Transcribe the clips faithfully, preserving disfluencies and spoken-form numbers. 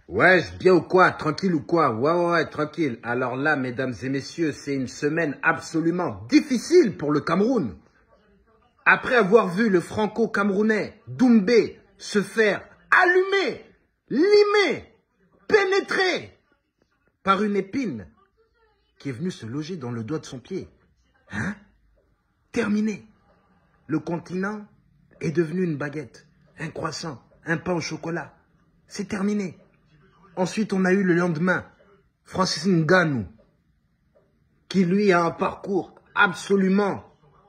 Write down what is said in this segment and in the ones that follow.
Ouais, bien ou quoi? Tranquille ou quoi? Ouais, ouais, ouais, tranquille. Alors là, mesdames et messieurs, c'est une semaine absolument difficile pour le Cameroun. Après avoir vu le franco-camerounais Doumbé se faire allumer, limer, pénétrer par une épine qui est venue se loger dans le doigt de son pied. Hein? Terminé. Le continent est devenu une baguette, un croissant, un pain au chocolat. C'est terminé. Ensuite, on a eu le lendemain, Francis Ngannou, qui lui a un parcours absolument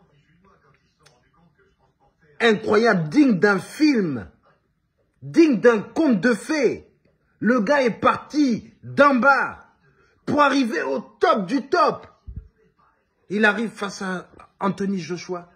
incroyable, digne d'un film, digne d'un conte de fées. Le gars est parti d'en bas pour arriver au top du top. Il arrive face à Anthony Joshua.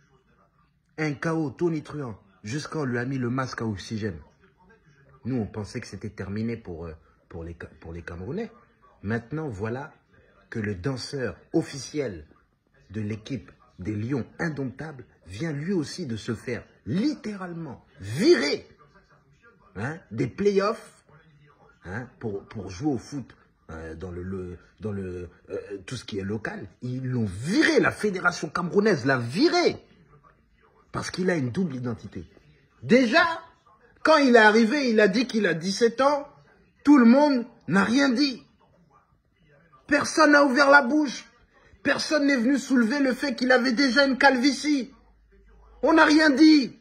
Un K O tonitruant, jusqu'à on lui a mis le masque à oxygène. Nous, on pensait que c'était terminé pour, pour, les, pour les Camerounais. Maintenant, voilà que le danseur officiel de l'équipe des Lions Indomptables vient lui aussi de se faire littéralement virer hein, des playoffs hein, pour, pour jouer au foot euh, dans, le, le, dans le, euh, tout ce qui est local. Ils l'ont viré, la fédération camerounaise l'a viré parce qu'il a une double identité. Déjà, quand il est arrivé, il a dit qu'il a dix-sept ans, tout le monde n'a rien dit. Personne n'a ouvert la bouche. Personne n'est venu soulever le fait qu'il avait déjà une calvitie. On n'a rien dit.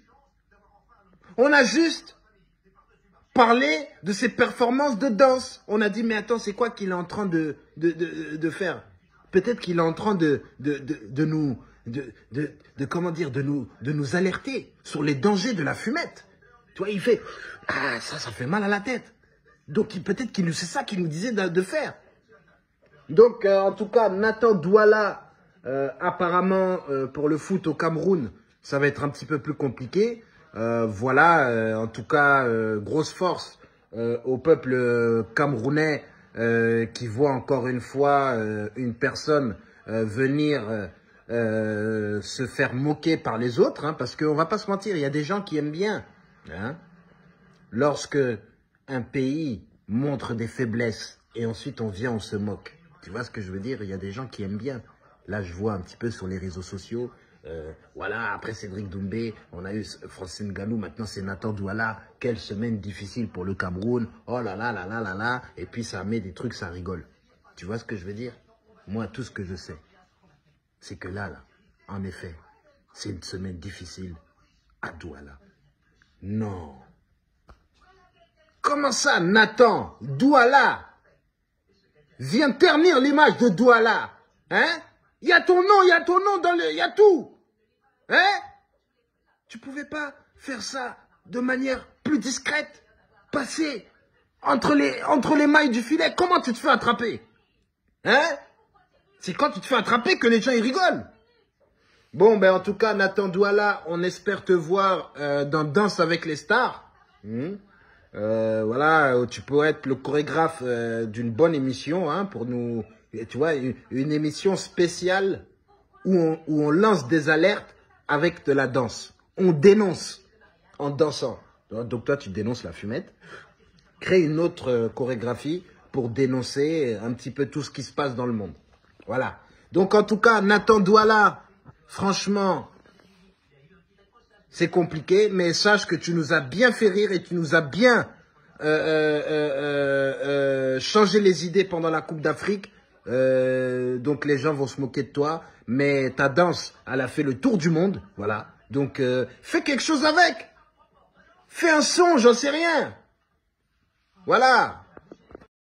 On a juste parlé de ses performances de danse. On a dit, mais attends, c'est quoi qu'il est en train de, de, de, de faire? Peut-être qu'il est en train de, de, de, de nous, de, de, de, comment dire, de nous, de nous alerter sur les dangers de la fumette. Tu vois, il fait, ah, ça, ça fait mal à la tête. Donc, peut-être qu'il c'est ça qu'il nous disait de, de faire. Donc, euh, en tout cas, Nathan Douala, euh, apparemment, euh, pour le foot au Cameroun, ça va être un petit peu plus compliqué. Euh, voilà, euh, en tout cas, euh, grosse force euh, au peuple euh, camerounais euh, qui voit encore une fois euh, une personne euh, venir euh, euh, se faire moquer par les autres. Hein, parce qu'on ne va pas se mentir, il y a des gens qui aiment bien. Hein, lorsque un pays montre des faiblesses et ensuite on vient, on se moque. Tu vois ce que je veux dire? Il y a des gens qui aiment bien. Là, je vois un petit peu sur les réseaux sociaux. Euh, voilà, après Cédric Doumbé, on a eu Francis Ngannou, maintenant c'est Nathan Douala. Quelle semaine difficile pour le Cameroun. Oh là là là là là là. Et puis ça met des trucs, ça rigole. Tu vois ce que je veux dire? Moi, tout ce que je sais, c'est que là, là, en effet, c'est une semaine difficile à Douala. Non. Comment ça, Nathan Douala vient ternir l'image de Douala? Hein? Il y a ton nom, il y a ton nom dans le... Il y a tout. Hein? Tu pouvais pas faire ça de manière plus discrète? Passer entre les, entre les mailles du filet? Comment tu te fais attraper? Hein? C'est quand tu te fais attraper que les gens ils rigolent. Bon, ben en tout cas, Nathan Douala, on espère te voir euh, dans Danse avec les stars. Mmh. Euh, voilà, tu peux être le chorégraphe euh, d'une bonne émission, hein, pour nous, tu vois, une, une émission spéciale où on, où on lance des alertes avec de la danse. On dénonce en dansant. Donc toi, tu dénonces la fumette. Crée une autre euh, chorégraphie pour dénoncer un petit peu tout ce qui se passe dans le monde. Voilà. Donc en tout cas, Nathan Douala, franchement, c'est compliqué, mais sache que tu nous as bien fait rire et tu nous as bien euh, euh, euh, euh, changé les idées pendant la Coupe d'Afrique. Euh, donc les gens vont se moquer de toi, mais ta danse, elle a fait le tour du monde, voilà. Donc euh, fais quelque chose avec. Fais un son, j'en sais rien. Voilà.